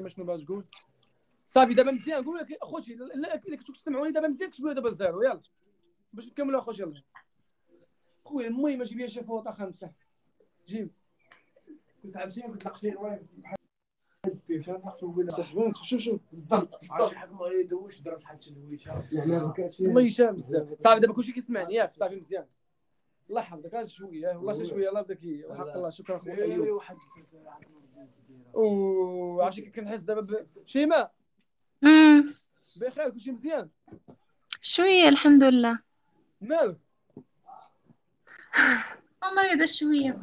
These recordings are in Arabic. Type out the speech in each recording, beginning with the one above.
شيماء شنو باغا تقول؟ صافي دابا مزيان قول لك اخوتي الا كنتو كتسمعوني دابا مزيان كتبوا دابا الزيرو يلا باش نكملوا اخوتي يلا خويا المهم جيب لي شي فوطه خمسه جيب صعب شي ما كتلقى شي الوايب بحال شوف بالضبط عرفتي حكم غير يدوش ضرب شحال تدويشه الله يشام بزاف صافي دابا كلشي كيسمعني ياك صافي مزيان الله يحفظك هذا شويه والله شي شويه الله بداك وحق الله شكرا خويا ايوب واحد عرفتي كي كنحس دابا شيماء بخير كلشي مزيان شوية الحمد لله. مالك مريضة شوية.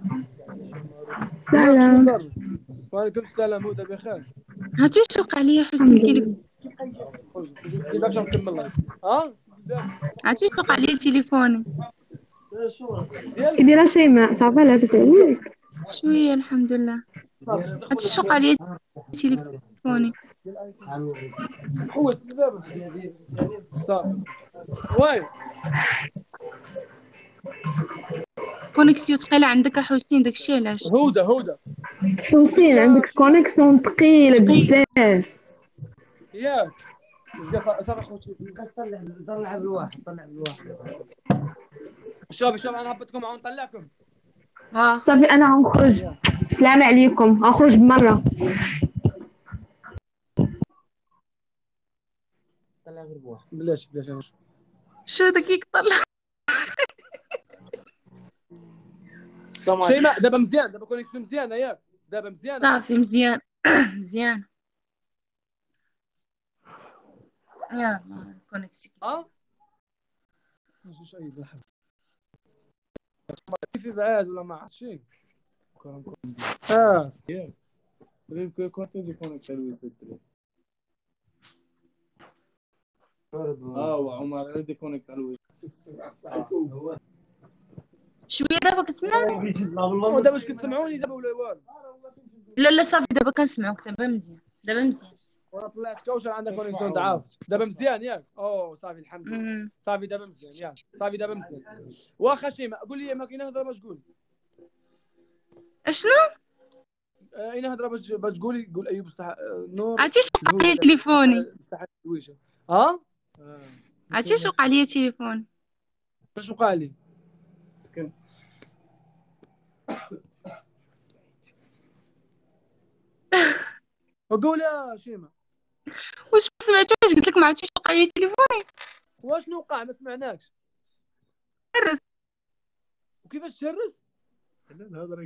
سلام وعليكم السلام هدى بخير هاتي سوق عليا حسين التليفون. باش نكمل لايف عرفتي سوق عليا تليفوني. كي دايره شيماء صافا لاباس عليك؟ شوية الحمد لله. عرفتي سوق عليا تليفوني. حوس دابا صافي واي كونيكسيون ثقيلة عندك حسين داكشي علاش. هدى حسين عندك كونيكسيون ثقيله بزاف ياك صافي خوتي طلع بالواحد شوف انا هبطكم عاود نطلعكم صافي انا غنخرج السلام عليكم غنخرج بمره طلع غير بواحد بلاش انا شو داك يطلع. شيماء دابا مزيان دابا كونيكسيون مزيانه ياك دابا مزيانه صافي مزيان مزيان يلا كونيكسيون. واش اي بحال في بعاد ولا ما عرفتش ياك ريك كنت دي كونيكسيون وعمر دي كونيكسيون شوية دابا كتسمع؟ دابا واش كتسمعوني دابا ولا والو؟ لا صافي دابا كنسمعوك دابا مزيان وانا طلعت كوشر عندك كونيكسيون ضعاف دابا مزيان ياك صافي الحمد لله صافي دابا مزيان ياك صافي دابا مزيان واخا شيماء قول لي ما كاينه هضره باش تقول اشنو؟ اين هضره باش تقولي قول ايوب بصح نور عرفتي شوق عليا تليفوني بصح دويشه عرفتي شوق عليا تليفوني اش وقع لي سكن وقول يا شيماء واش ما سمعتوش قلت لك ما عرفتيش شوق عليا تليفوني واش وقع ما سمعناكش شرس وكيفاش تشرس الهضره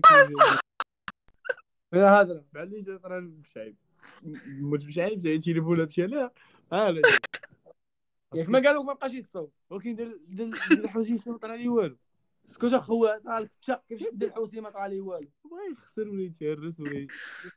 يا هضره بعلي تطرا بشعيب موت بشعيب جاي تليفون مشى لا لا ياك ما قالوك ما بقاش يتصور ولكن ديال الحوسي ما طرا لي والو اسكت اخويا طرا لك الشق كيفاش دير الحوسي ما طرا لي والو بغا يخسر ولا يتهرس ولا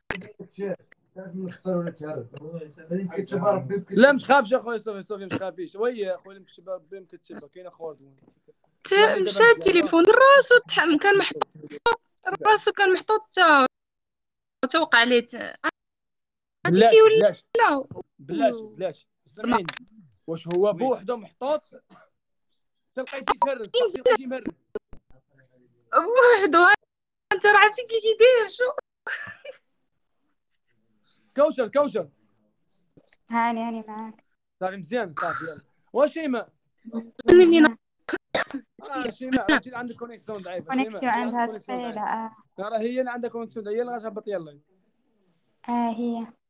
لا مش خافش اخويا صوفي مش خافيش وي اخويا مكتب ربي مكتبها كاينه خورد مشى التليفون راسو كان محطوط راسو كان محطوط توقع عليه عرفتي كيولي لا بلاش سمعيني واش هو بوحدو محطوط تلقيتي تهرس تلقيتي مهرس بوحدو انت راه عرفتي كي كيدير شو كوشر هاني معاك صافي مزيان صافي يلا واش شيماء شيماء انت عندك كونيكسيون ضعيفه كونيكسيون عندها ثقيله راه هي اللي عندها كونيكسيون ضعيفه يلا غتهبط يلا هي